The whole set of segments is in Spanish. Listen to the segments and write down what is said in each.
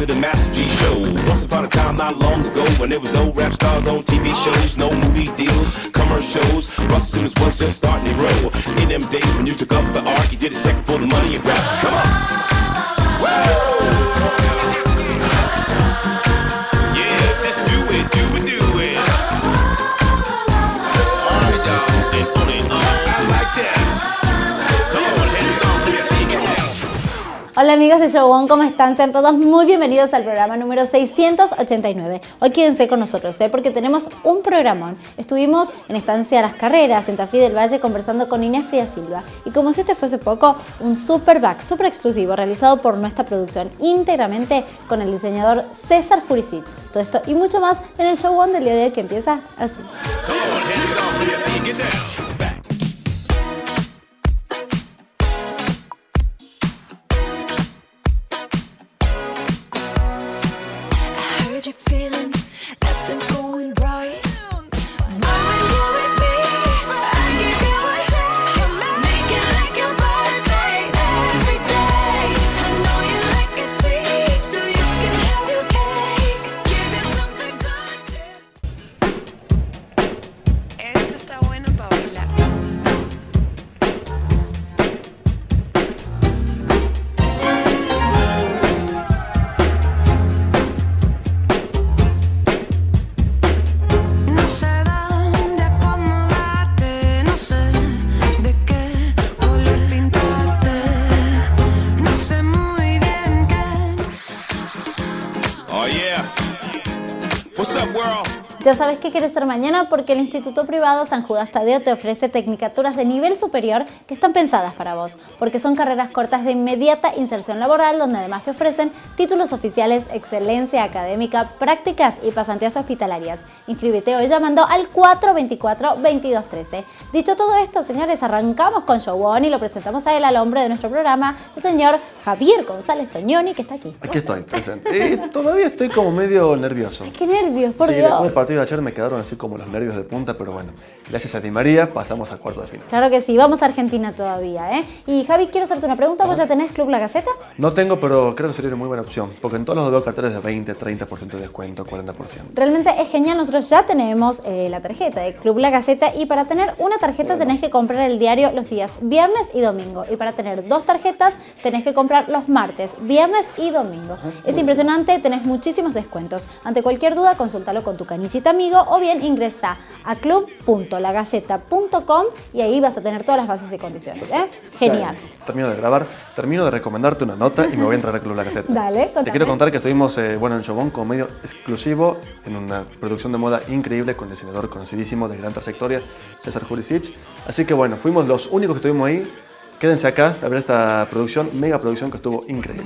to the Master G show. Once upon a time, not long ago, when there was no rap stars on TV shows, no movie deals, commercials. Russell Simmons was just starting to roll. In them days when you took up the arc, you did it second for the money and raps. Come on. Woo! Yeah, just do it, do it, do it. All right, y'all. And on and on. I like that. Come on, hand it on, let's take it down. Hola amigos de Show On, ¿cómo están? Sean todos muy bienvenidos al programa número 689. Hoy quédense con nosotros, porque tenemos un programón. Estuvimos en Estancia Las Carreras, en Tafí del Valle, conversando con Inés Frías Silva. Y como si este fuese poco, un super back, super exclusivo, realizado por nuestra producción, íntegramente con el diseñador César Jurisic. Todo esto y mucho más en el Show On del día de hoy, que empieza así. Ya sabes qué quieres ser mañana, porque el Instituto Privado San Judas Tadeo te ofrece tecnicaturas de nivel superior que están pensadas para vos, porque son carreras cortas de inmediata inserción laboral, donde además te ofrecen títulos oficiales, excelencia académica, prácticas y pasantías hospitalarias. Inscríbete hoy llamando al 424-2213. Dicho todo esto, señores, arrancamos con Show On y lo presentamos a él, al hombre de nuestro programa, el señor Javier González Tognoni, que está aquí. Aquí estoy, presente. Todavía estoy como medio nervioso. Ay, qué nervios, por sí, Dios. Después del partido de ayer me quedaron así como los nervios de punta, pero bueno, gracias a Di María pasamos al cuarto de final. Claro que sí, vamos a Argentina todavía, ¿eh? Y Javi, quiero hacerte una pregunta. ¿Vos ya tenés Club La Gaceta? No tengo, pero creo que sería una muy buena opción, porque en todos los veo carteles de 20, 30% de descuento, 40%. Realmente es genial. Nosotros ya tenemos la tarjeta de Club La Gaceta, y para tener una tarjeta tenés que comprar el diario los días viernes y domingo, y para tener dos tarjetas tenés que comprar los martes, viernes y domingo. Es impresionante, tenés muchísimos descuentos. Ante cualquier duda, consúltalo con tu canillita amigo, o bien ingresa a club.lagaceta.com y ahí vas a tener todas las bases y condiciones, ¿eh? Genial. Termino de grabar, termino de recomendarte una nota y me voy a entrar al Club La Gaceta. Dale, contame. Te quiero contar que estuvimos en Show On como medio exclusivo en una producción de moda increíble con el diseñador conocidísimo de gran trayectoria, César Jurisic. Así que bueno, fuimos los únicos que estuvimos ahí. Quédense acá a ver esta producción, mega producción que estuvo increíble.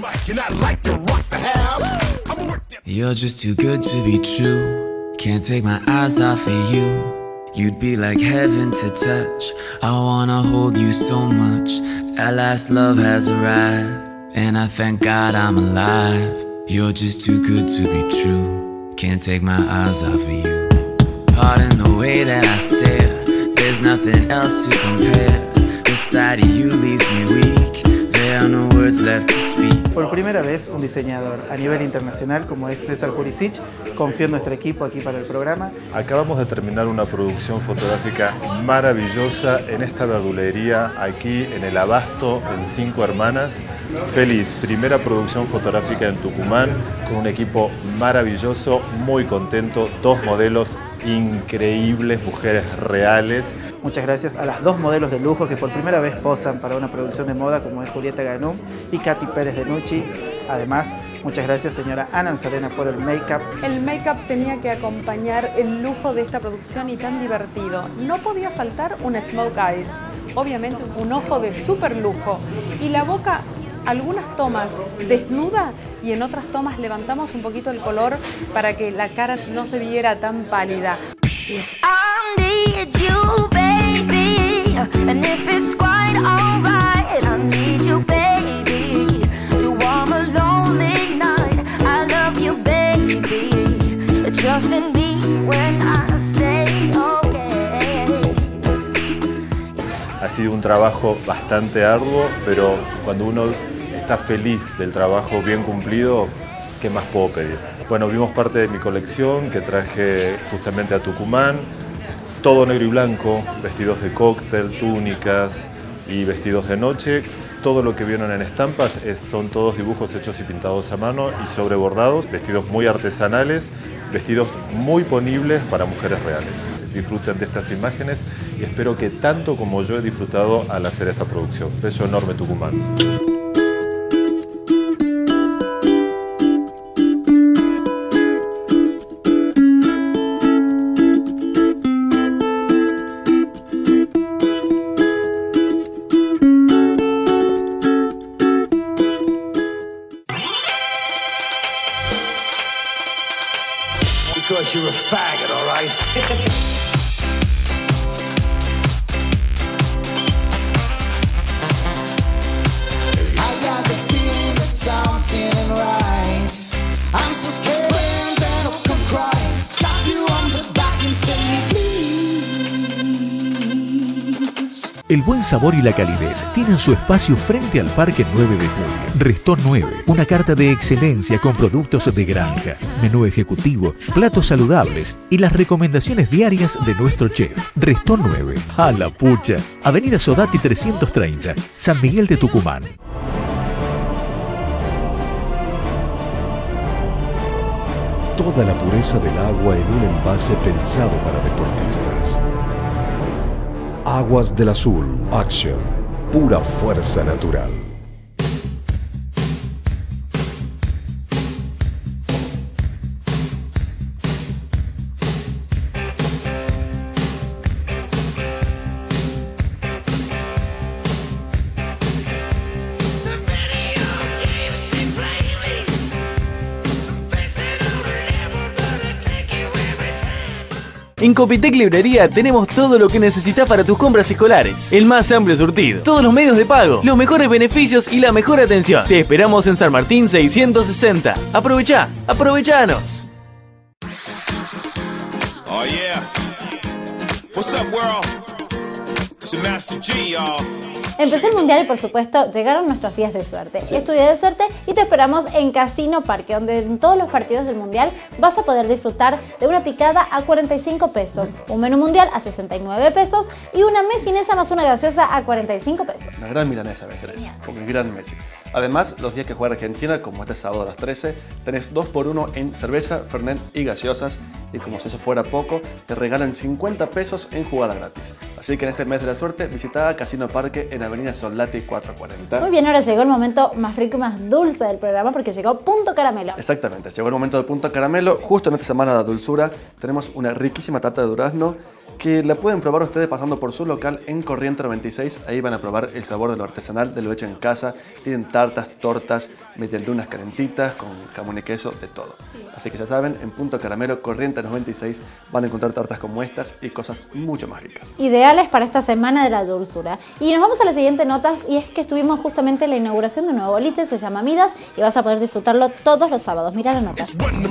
You're just too good to be true. Can't take my eyes off of you. You'd be like heaven to touch. I wanna hold you so much. At last love has arrived, and I thank God I'm alive. You're just too good to be true. Can't take my eyes off of you. Pardon the way that I stare. There's nothing else to compare. The sight of you leaves me weak. There are no words left to speak. Por primera vez, un diseñador a nivel internacional como es César Jurisic confió en nuestro equipo aquí para el programa. Acabamos de terminar una producción fotográfica maravillosa en esta verdulería aquí en el Abasto, en Cinco Hermanas. Feliz, primera producción fotográfica en Tucumán con un equipo maravilloso, muy contento, dos modelos increíbles, mujeres reales. Muchas gracias a las dos modelos de lujo que por primera vez posan para una producción de moda, como es Julieta Ganú y Katy Pérez de Nucci. Además, muchas gracias señora Ana Anzorena por el make-up. El make-up tenía que acompañar el lujo de esta producción y tan divertido. No podía faltar un smoke eyes, obviamente un ojo de súper lujo, y la boca, algunas tomas desnuda y en otras tomas levantamos un poquito el color para que la cara no se viera tan pálida. Yes, I need you, baby, and if it's quite alright, I need you, baby, to warm a lonely night. I love you, baby, trust in me when I say okay. Ha sido un trabajo bastante arduo, pero cuando uno está feliz del trabajo bien cumplido, ¿qué más puedo pedir? Bueno, vimos parte de mi colección que traje justamente a Tucumán, todo negro y blanco, vestidos de cóctel, túnicas y vestidos de noche. Todo lo que vieron en estampas son todos dibujos hechos y pintados a mano y sobrebordados, vestidos muy artesanales, vestidos muy ponibles para mujeres reales. Disfruten de estas imágenes y espero que tanto como yo he disfrutado al hacer esta producción. Beso enorme, Tucumán. Because you're a faggot, all right? I got the feeling that something right. I'm so scared and then I'll come crying. Slap you on the back and say please. El buen sabor y la calidez tienen su espacio frente al Parque 9 de Julio. Restón 9, una carta de excelencia con productos de granja, menú ejecutivo, platos saludables y las recomendaciones diarias de nuestro chef. Restón 9, a la pucha, Avenida Sodati 330, San Miguel de Tucumán. Toda la pureza del agua en un envase pensado para deportistas. Aguas del Azul, Action, pura fuerza natural. En Copitec Librería tenemos todo lo que necesitas para tus compras escolares. El más amplio surtido, todos los medios de pago, los mejores beneficios y la mejor atención. Te esperamos en San Martín 660. Aprovechá, aprovechanos. Oh yeah. What's up, world? It's the Master G, y'all. Empezó el Mundial y por supuesto llegaron nuestros días de suerte. Es tu día de suerte y te esperamos en Casino Parque, donde en todos los partidos del Mundial vas a poder disfrutar de una picada a 45 pesos, un menú mundial a 69 pesos y una mesinesa más una gaseosa a 45 pesos. Una gran milanesa va a ser esa, con el gran Messi. Además, los días que juega Argentina, como este sábado a las 13, tenés 2x1 en cerveza, fernet y gaseosas. Y como si eso fuera poco, te regalan 50 pesos en jugada gratis. Así que en este mes de la suerte, visita Casino Parque en Avenida Solati 440. Muy bien, ahora llegó el momento más rico y más dulce del programa porque llegó Punto Caramelo. Exactamente, llegó el momento de Punto Caramelo. Justo en esta semana de dulzura tenemos una riquísima tarta de durazno que la pueden probar ustedes pasando por su local en Corriente 96. Ahí van a probar el sabor de lo artesanal, de lo hecho en casa. Tienen tartas, tortas, medialunas calentitas, con jamón y queso, de todo. Así que ya saben, en Punto Caramelo, Corriente 96, van a encontrar tartas como estas y cosas mucho más ricas. Ideales para esta semana de la dulzura. Y nos vamos a la siguiente nota, y es que estuvimos justamente en la inauguración de un nuevo boliche, se llama Midas, y vas a poder disfrutarlo todos los sábados. Mirá la nota.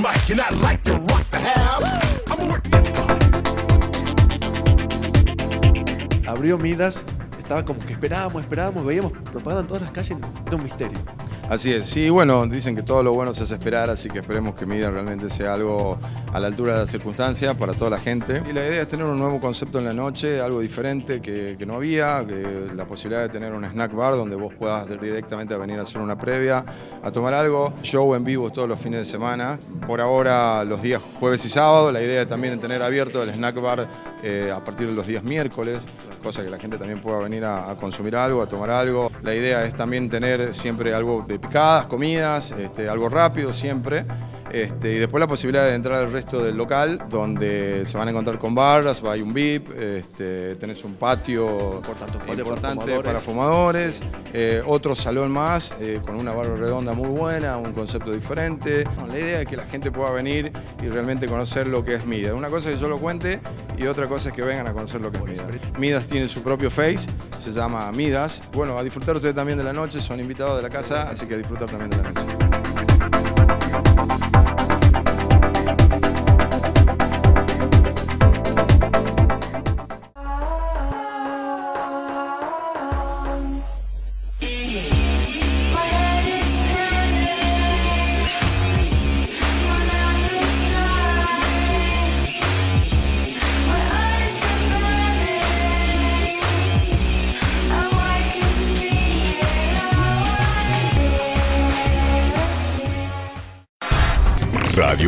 Abrió Midas, estaba como que esperábamos, veíamos propaganda en todas las calles, era un misterio. Así es, sí, bueno, dicen que todo lo bueno se hace esperar, así que esperemos que Midas realmente sea algo a la altura de las circunstancias para toda la gente. Y la idea es tener un nuevo concepto en la noche, algo diferente que no había, que la posibilidad de tener un snack bar donde vos puedas directamente venir a hacer una previa, a tomar algo, show en vivo todos los fines de semana. Por ahora los días jueves y sábado, la idea es también tener abierto el snack bar a partir de los días miércoles, cosa que la gente también pueda venir a consumir algo, a tomar algo. La idea es también tener siempre algo de picadas, comidas, algo rápido siempre. Y después la posibilidad de entrar al resto del local, donde se van a encontrar con barras, hay un VIP, tenés un patio importante para fumadores, otro salón más con una barra redonda muy buena, un concepto diferente. La idea es que la gente pueda venir y realmente conocer lo que es Midas. Una cosa es que yo lo cuente y otra cosa es que vengan a conocer lo que es Midas. Midas tiene su propio face, se llama Midas. Bueno, a disfrutar ustedes también de la noche, son invitados de la casa, así que a disfrutar también de la noche.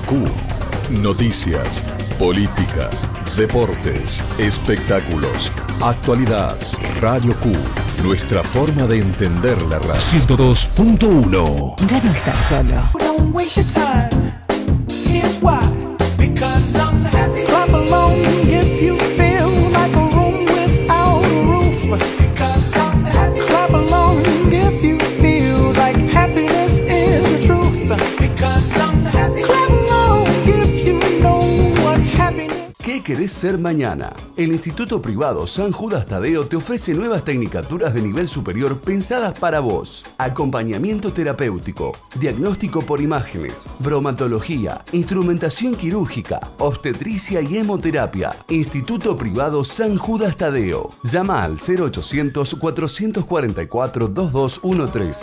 Q. Noticias, política, deportes, espectáculos, actualidad. Radio Q. Nuestra forma de entender la radio. 102.1. Ya no estás solo. Don't waste your time. Here's why. Because I'm happy. Clap along if you feel like a room without a roof. Because I'm happy. Clap along if you feel like happiness is the truth. Because I'm happy. Clap along if you know what happiness. ¿Qué querés ser mañana? El Instituto Privado San Judas Tadeo te ofrece nuevas tecnicaturas de nivel superior pensadas para vos. Acompañamiento terapéutico, diagnóstico por imágenes, bromatología, instrumentación quirúrgica, obstetricia y hemoterapia. Instituto Privado San Judas Tadeo. Llama al 0800-444-2213.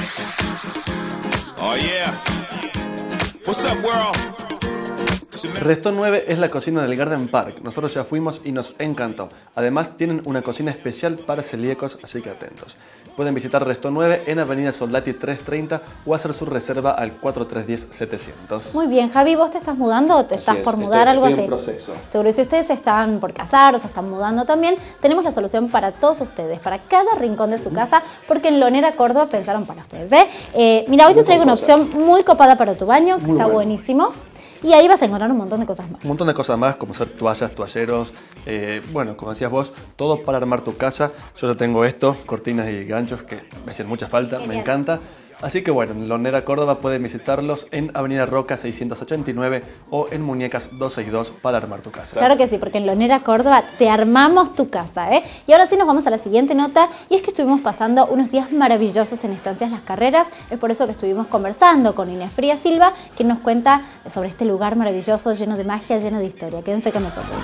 Oh yeah. What's up, world? Resto 9 es la cocina del Garden Park. Nosotros ya fuimos y nos encantó. Además tienen una cocina especial para celíacos, así que atentos. Pueden visitar Resto 9 en Avenida Soldati 330 o hacer su reserva al 4310-700. Muy bien, Javi, ¿vos te estás mudando o te estás por mudar? Algo así. Estoy en proceso. Seguro, si ustedes están por casar o se están mudando también, tenemos la solución para todos ustedes, para cada rincón de su casa, porque en Lonera, Córdoba, pensaron para ustedes. Mira, hoy te traigo una opción muy copada para tu baño, que está buenísimo. Y ahí vas a encontrar un montón de cosas más. Un montón de cosas más, como hacer toallas, toalleros, bueno, como decías vos, todo para armar tu casa. Yo ya tengo esto, cortinas y ganchos que me hacen mucha falta, me encanta. Así que bueno, en Lonera, Córdoba pueden visitarlos en Avenida Roca 689 o en Muñecas 262 para armar tu casa. Claro que sí, porque en Lonera, Córdoba te armamos tu casa, Y ahora sí nos vamos a la siguiente nota, y es que estuvimos pasando unos días maravillosos en Estancias Las Carreras. Es por eso que estuvimos conversando con Inés Frías Silva, que nos cuenta sobre este lugar maravilloso, lleno de magia, lleno de historia. Quédense con nosotros.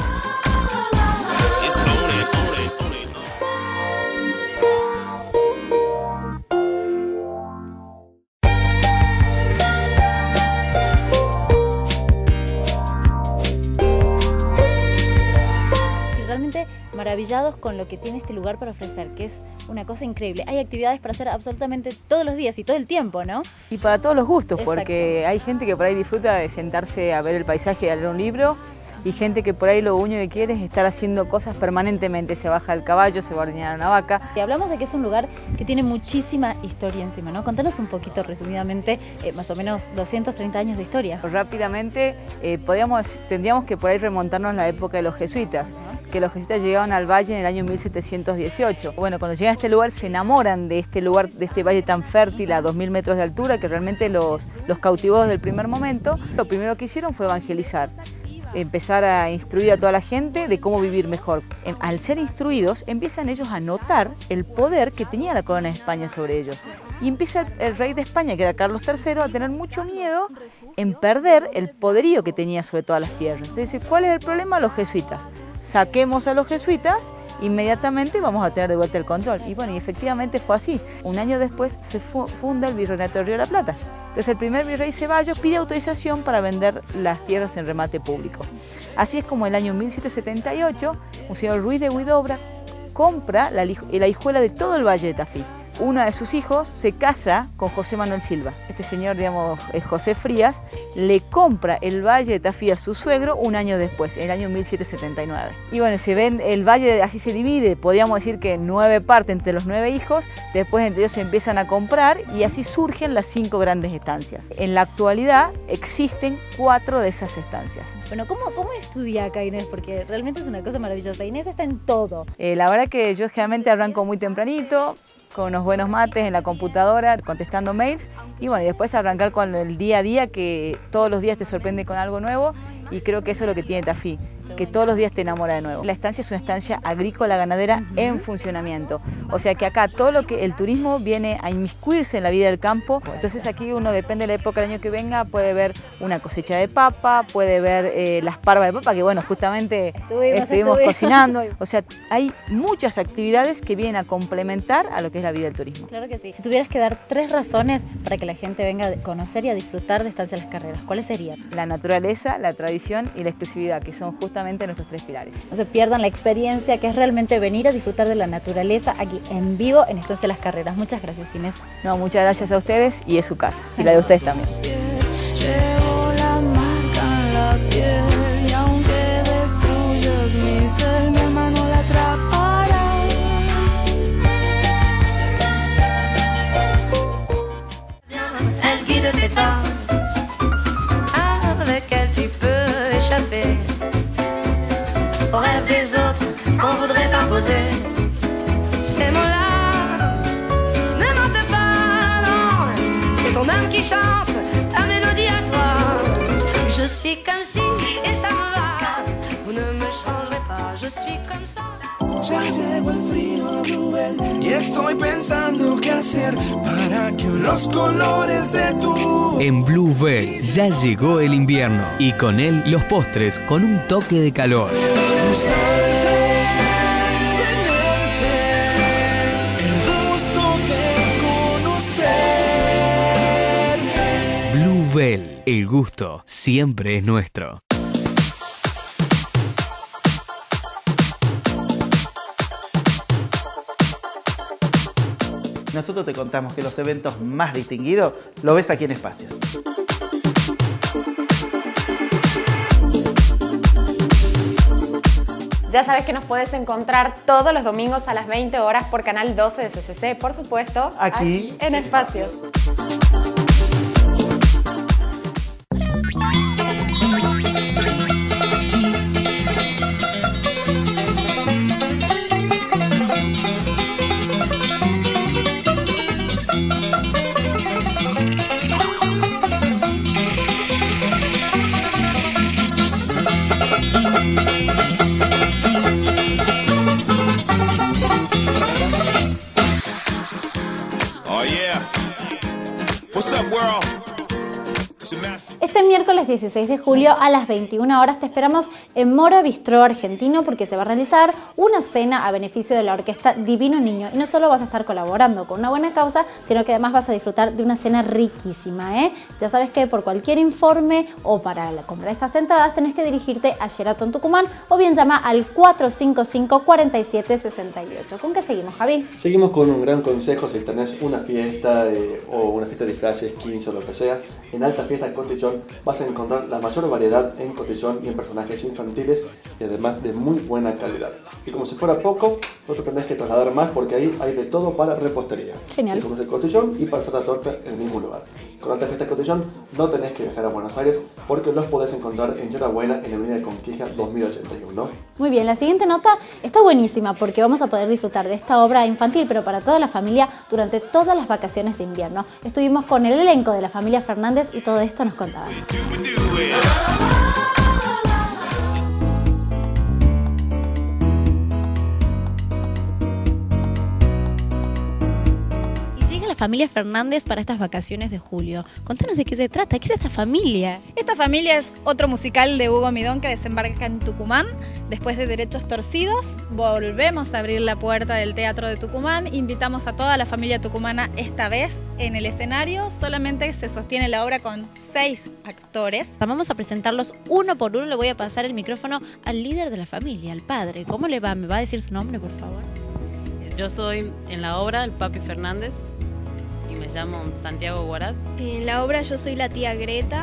Maravillados con lo que tiene este lugar para ofrecer, que es una cosa increíble. Hay actividades para hacer absolutamente todos los días y todo el tiempo, ¿no? Y para todos los gustos, Exacto. Porque hay gente que por ahí disfruta de sentarse a ver el paisaje y a leer un libro, y gente que por ahí lo único que quiere es estar haciendo cosas permanentemente. Se baja el caballo, se va a ordeñar una vaca. Y hablamos de que es un lugar que tiene muchísima historia encima, ¿no? Contanos un poquito resumidamente, más o menos 230 años de historia. Rápidamente tendríamos que por ahí remontarnos a la época de los jesuitas, que los jesuitas llegaban al valle en el año 1718. Bueno, cuando llegan a este lugar se enamoran de este lugar, de este valle tan fértil a 2000 metros de altura, que realmente los cautivó desde el primer momento. Lo primero que hicieron fue evangelizar. Empezar a instruir a toda la gente de cómo vivir mejor. Al ser instruidos, empiezan ellos a notar el poder que tenía la corona de España sobre ellos. Y empieza el rey de España, que era Carlos III, a tener mucho miedo en perder el poderío que tenía sobre todas las tierras. Entonces, ¿cuál es el problema? Los jesuitas. Saquemos a los jesuitas, inmediatamente vamos a tener de vuelta el control. Y bueno, y efectivamente fue así. Un año después se funda el Virreinato de Río de la Plata. Entonces el primer virrey Ceballos pide autorización para vender las tierras en remate público. Así es como en el año 1778, un señor Ruiz de Huidobra compra la hijuela de todo el Valle de Tafí. Uno de sus hijos se casa con José Manuel Silva. Este señor, José Frías, le compra el Valle de Tafí a su suegro un año después, en el año 1779. Y bueno, el valle así se divide, podríamos decir que en 9 partes entre los 9 hijos, después entre ellos se empiezan a comprar y así surgen las 5 grandes estancias. En la actualidad existen 4 de esas estancias. Bueno, ¿cómo estudia acá Inés? Porque realmente es una cosa maravillosa. Inés está en todo. La verdad que yo generalmente arranco muy tempranito, con unos buenos mates en la computadora, contestando mails, y bueno, y después arrancar con el día a día, que todos los días te sorprende con algo nuevo, y creo que eso es lo que tiene Tafí, que todos los días te enamora de nuevo. La estancia es una estancia agrícola ganadera en funcionamiento, o sea que acá todo lo que el turismo viene a inmiscuirse en la vida del campo. Entonces aquí uno, depende de la época del año que venga, puede ver una cosecha de papa, puede ver las parvas de papa, que bueno, justamente estuvimos cocinando. O sea, hay muchas actividades que vienen a complementar a lo que es la vida del turismo. Claro que sí. Si tuvieras que dar 3 razones para que la gente venga a conocer y a disfrutar de Estancias Las Carreras, ¿cuáles serían? La naturaleza, la tradición y la exclusividad, que son justamente nuestros 3 pilares. No se pierdan la experiencia, que es realmente venir a disfrutar de la naturaleza aquí en vivo en Estancias Las Carreras. Muchas gracias, Inés. No, muchas gracias a ustedes, y es su casa, y la de ustedes también. Llevo la marca oser ces mots-là. Ne mentez pas, non, c'est ton âme qui chante ta mélodie à toi. Je suis comme si et ça me va, vous ne me changerez pas, je suis comme ça. Ya llegó el frío, Bluebell, y estoy pensando qué hacer para que los colores de tu... En Bluebell ya llegó el invierno y con él los postres con un toque de calor. Bluebell, el gusto siempre es nuestro. Nosotros te contamos que los eventos más distinguidos lo ves aquí en Espacios. Ya sabes que nos puedes encontrar todos los domingos a las 20 horas por Canal 12 de CCC, por supuesto, aquí en Espacios. Este miércoles 16 de julio a las 21 horas te esperamos en Moro Bistró Argentino porque se va a realizar una cena a beneficio de la orquesta Divino Niño. Y no solo vas a estar colaborando con una buena causa, sino que además vas a disfrutar de una cena riquísima, ¿eh? Ya sabes que por cualquier informe o para comprar estas entradas tenés que dirigirte a Sheraton Tucumán o bien llama al 455-4768. ¿Con qué seguimos, Javi? Seguimos con un gran consejo si tenés una fiesta o una fiesta de disfraces, 15 o lo que sea. En Alta Fiesta Cotillón vas a encontrar la mayor variedad en cotillón y en personajes infantiles y además de muy buena calidad. Y como si fuera poco, no te tenés que trasladar más porque ahí hay de todo para repostería. Genial. Si comes el cotillón y para hacer la torta en el mismo lugar. Con Alta Fiesta Cotillón no tenés que viajar a Buenos Aires porque los podés encontrar en Yerabuena en la Avenida de Conquija 2081. Muy bien, la siguiente nota está buenísima porque vamos a poder disfrutar de esta obra infantil, pero para toda la familia durante todas las vacaciones de invierno. Estuvimos con el elenco de la familia Fernández y todo esto nos contaban. La familia Fernández para estas vacaciones de julio. Contanos de qué se trata, ¿qué es esta familia? Esta familia es otro musical de Hugo Midón que desembarca en Tucumán. Después de Derechos Torcidos, volvemos a abrir la puerta del Teatro de Tucumán. Invitamos a toda la familia tucumana esta vez en el escenario. Solamente se sostiene la obra con 6 actores. Vamos a presentarlos uno por uno. Le voy a pasar el micrófono al líder de la familia, al padre. ¿Cómo le va? ¿Me va a decir su nombre, por favor? Yo soy en la obra el Papi Fernández. Me llamo Santiago Guaraz. En la obra yo soy la tía Greta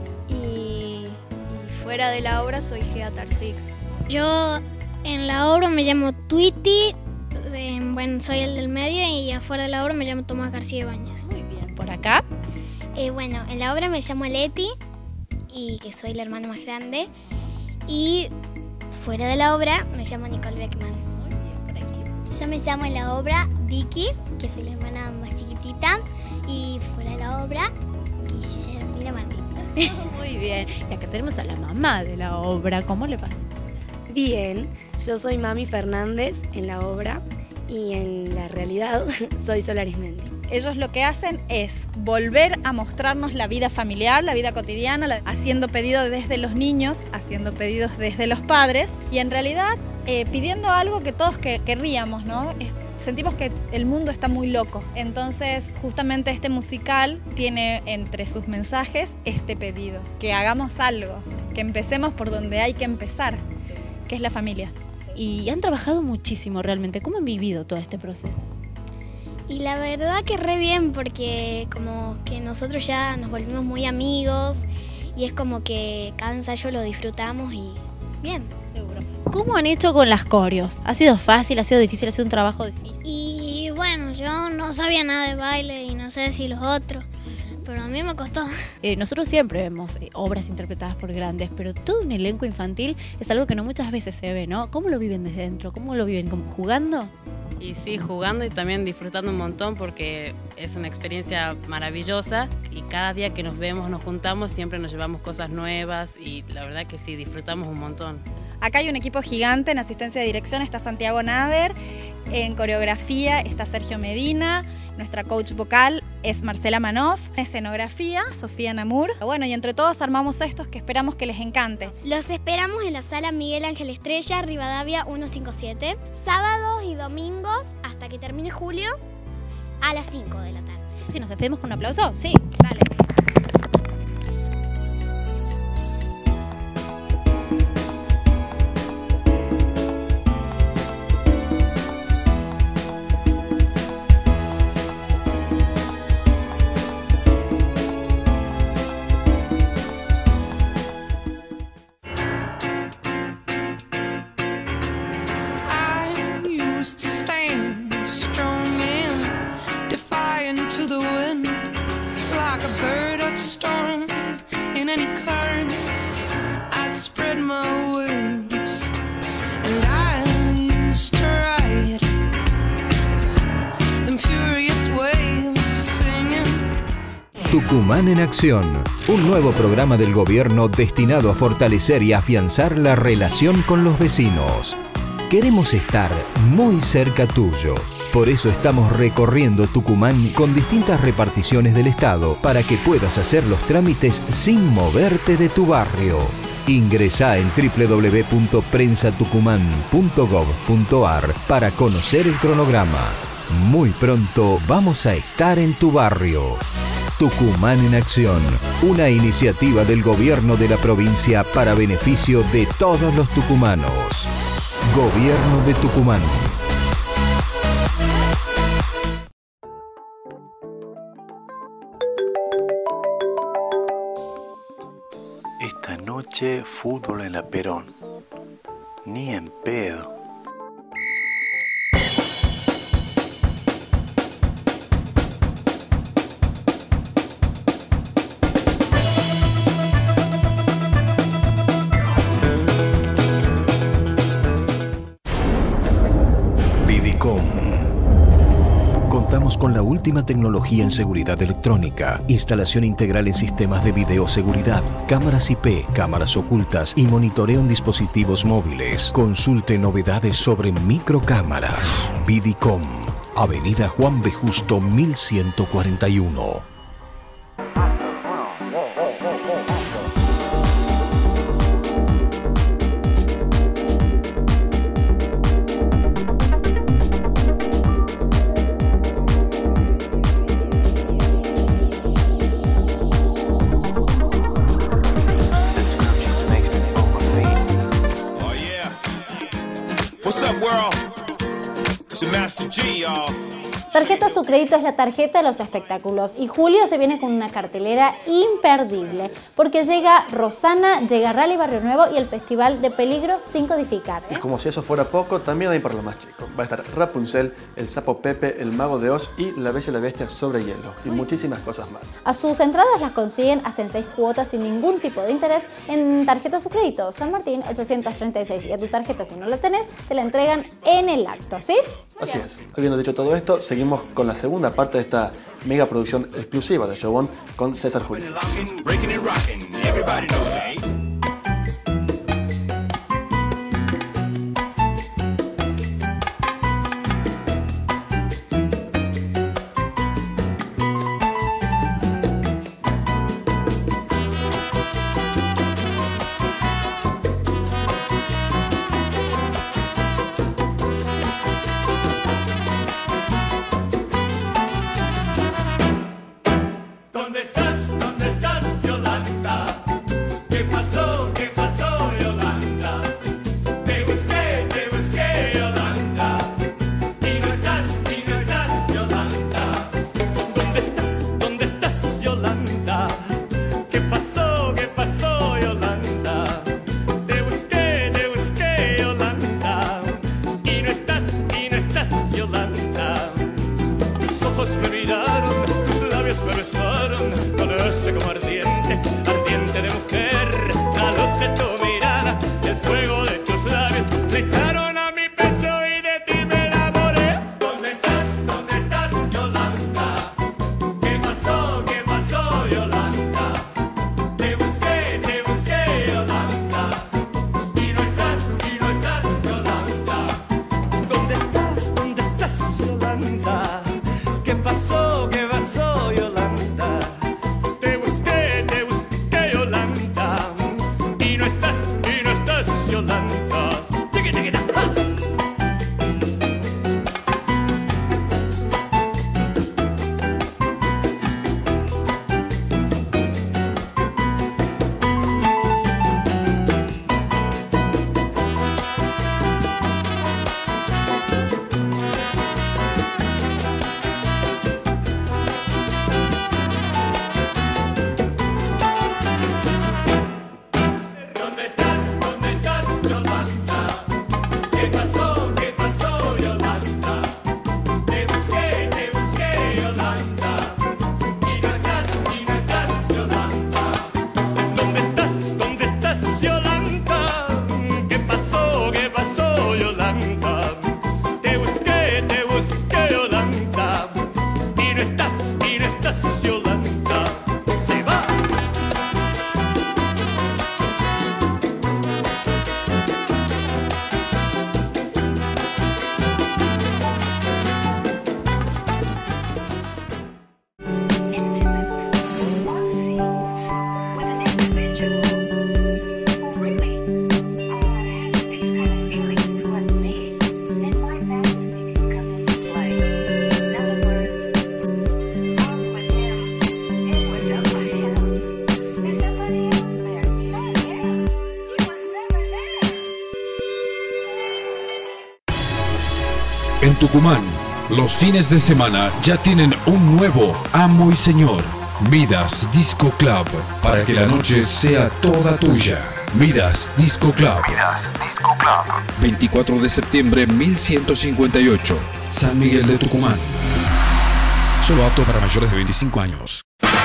y fuera de la obra soy Gea Tarsic. Yo en la obra me llamo Tweety, bueno, soy el del medio y afuera de la obra me llamo Tomás García Ibáñez. Muy bien, ¿por acá? Bueno, en la obra me llamo Leti y que soy la hermana más grande y fuera de la obra me llamo Nicole Beckman. Muy bien, por aquí. Yo me llamo en la obra Vicky, que soy la hermana más chiquitita, y fuera de la obra Guillermina Martín. Muy bien, y acá tenemos a la mamá de la obra, ¿cómo le va? Bien, yo soy Mami Fernández en la obra y en la realidad soy Sol Arismendi. Ellos lo que hacen es volver a mostrarnos la vida familiar, la vida cotidiana, haciendo pedidos desde los niños, haciendo pedidos desde los padres y en realidad pidiendo algo que todos querríamos, ¿no? Sentimos que el mundo está muy loco. Entonces, justamente este musical tiene entre sus mensajes este pedido, que hagamos algo, que empecemos por donde hay que empezar, que es la familia. Y han trabajado muchísimo realmente. ¿Cómo han vivido todo este proceso? Y la verdad que re bien, porque como que nosotros ya nos volvimos muy amigos y es como que cada ensayo lo disfrutamos y bien. Seguro. ¿Cómo han hecho con las coreos? ¿Ha sido fácil? ¿Ha sido difícil? ¿Ha sido un trabajo difícil? Y bueno, yo no sabía nada de baile y no sé si los otros, pero a mí me costó. Nosotros siempre vemos obras interpretadas por grandes, pero todo un elenco infantil es algo que no muchas veces se ve, ¿no? ¿Cómo lo viven desde dentro? ¿Cómo lo viven? ¿Como jugando? Y sí, jugando y también disfrutando un montón porque es una experiencia maravillosa y cada día que nos vemos, nos juntamos, siempre nos llevamos cosas nuevas y la verdad que sí, disfrutamos un montón. Acá hay un equipo gigante, en asistencia de dirección está Santiago Nader, en coreografía está Sergio Medina, nuestra coach vocal es Marcela Manoff, escenografía Sofía Namur. Bueno, y entre todos armamos estos que esperamos que les encante. Los esperamos en la sala Miguel Ángel Estrella, Rivadavia 157, sábados y domingos hasta que termine julio a las 5 de la tarde. Si nos despedimos con un aplauso, sí. Dale. Tucumán en Acción, un nuevo programa del gobierno destinado a fortalecer y afianzar la relación con los vecinos. Queremos estar muy cerca tuyo. Por eso estamos recorriendo Tucumán con distintas reparticiones del Estado para que puedas hacer los trámites sin moverte de tu barrio. Ingresá en www.prensatucumán.gov.ar para conocer el cronograma. Muy pronto vamos a estar en tu barrio. Tucumán en Acción, una iniciativa del gobierno de la provincia para beneficio de todos los tucumanos. Gobierno de Tucumán. Esta noche fútbol en la Perón. Ni en pedo. Contamos con la última tecnología en seguridad electrónica, instalación integral en sistemas de videoseguridad, cámaras IP, cámaras ocultas y monitoreo en dispositivos móviles. Consulte novedades sobre microcámaras. Vidicom, Avenida Juan B. Justo 1141. What's up, world? It's your Master G, y'all. Tarjeta Su Crédito es la tarjeta de los espectáculos y julio se viene con una cartelera imperdible porque llega Rosana, llega Rally Barrio Nuevo y el Festival de Peligro sin codificar. Y como si eso fuera poco, también hay para lo más chico. Va a estar Rapunzel, el Sapo Pepe, el Mago de Oz y La Bella y la Bestia sobre hielo y muchísimas cosas más. A sus entradas las consiguen hasta en 6 cuotas sin ningún tipo de interés en Tarjeta Su Crédito, San Martín 836 y a tu tarjeta si no la tenés te la entregan en el acto, ¿sí? Así es. Habiendo dicho todo esto, seguimos con la segunda parte de esta mega producción exclusiva de Showon con César Jurisic. ¿Dónde estás, Yolanda? ¿Qué pasó, Yolanda? Te busqué, Yolanda. Y no estás, Yolanda. ¿Dónde estás, Yolanda? ¿Qué pasó, Yolanda? Te busqué, Yolanda. Y no estás, Yolanda. Tus ojos me miraron, tus labios me besaron. En Tucumán, los fines de semana ya tienen un nuevo amo y señor. Midas Disco Club, para que la noche sea toda tuya. Midas Disco Club. Midas Disco Club. 24 de septiembre 1158, San Miguel de Tucumán. Solo apto para mayores de 25 años.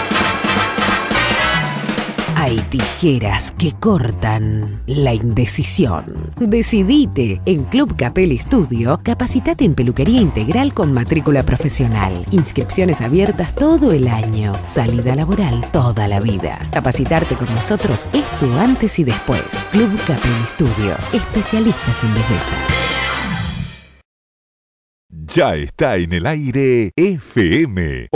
Hay tijeras que cortan la indecisión. Decidite. En Club Capelli Studio, capacitate en peluquería integral con matrícula profesional. Inscripciones abiertas todo el año. Salida laboral toda la vida. Capacitarte con nosotros es tu antes y después. Club Capelli Studio. Especialistas en belleza. Ya está en el aire FM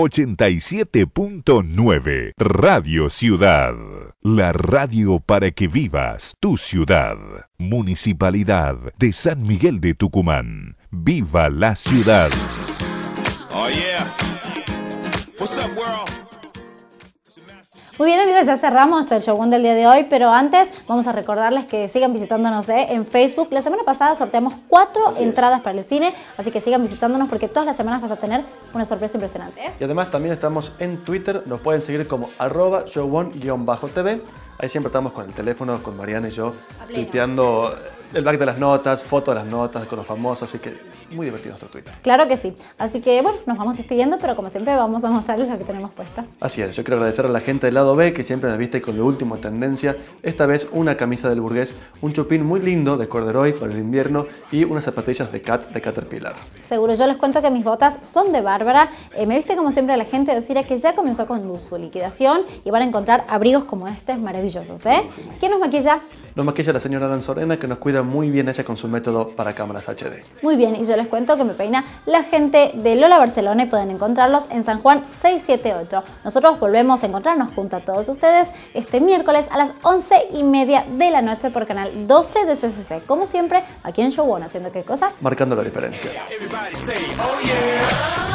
87.9 Radio Ciudad. La radio para que vivas tu ciudad. Municipalidad de San Miguel de Tucumán. ¡Viva la ciudad! Oh yeah. What's up, world? Muy bien, amigos, ya cerramos el showón del día de hoy, pero antes vamos a recordarles que sigan visitándonos en Facebook. La semana pasada sorteamos 4 entradas para el cine, así que sigan visitándonos porque todas las semanas vas a tener una sorpresa impresionante. Y además también estamos en Twitter, nos pueden seguir como @showon_tv. Ahí siempre estamos con el teléfono, con Mariana y yo, tuiteando el back de las notas, fotos de las notas con los famosos, así que muy divertido nuestro Twitter. Claro que sí. Así que bueno, nos vamos despidiendo, pero como siempre vamos a mostrarles lo que tenemos puesto. Así es, yo quiero agradecer a la gente del lado B que siempre nos viste con lo último en tendencia. Esta vez una camisa del Burgués, un chupín muy lindo de corduroy para el invierno y unas zapatillas de Cat de Caterpillar. Seguro, yo les cuento que mis botas son de Bárbara. Me viste como siempre la gente decir que ya comenzó con su liquidación y van a encontrar abrigos como este maravillosos. ¿Quién nos maquilla? Nos maquilla la señora Aran Sorena, que nos cuida muy bien ella con su método para cámaras HD. Muy bien, y yo les cuento que me peina la gente de Lola Barcelona y pueden encontrarlos en San Juan 678. Nosotros volvemos a encontrarnos junto a todos ustedes este miércoles a las 11:30 de la noche por canal 12 de CCC. Como siempre, aquí en Show One, ¿haciendo qué cosa? Marcando la diferencia. Everybody say, oh yeah.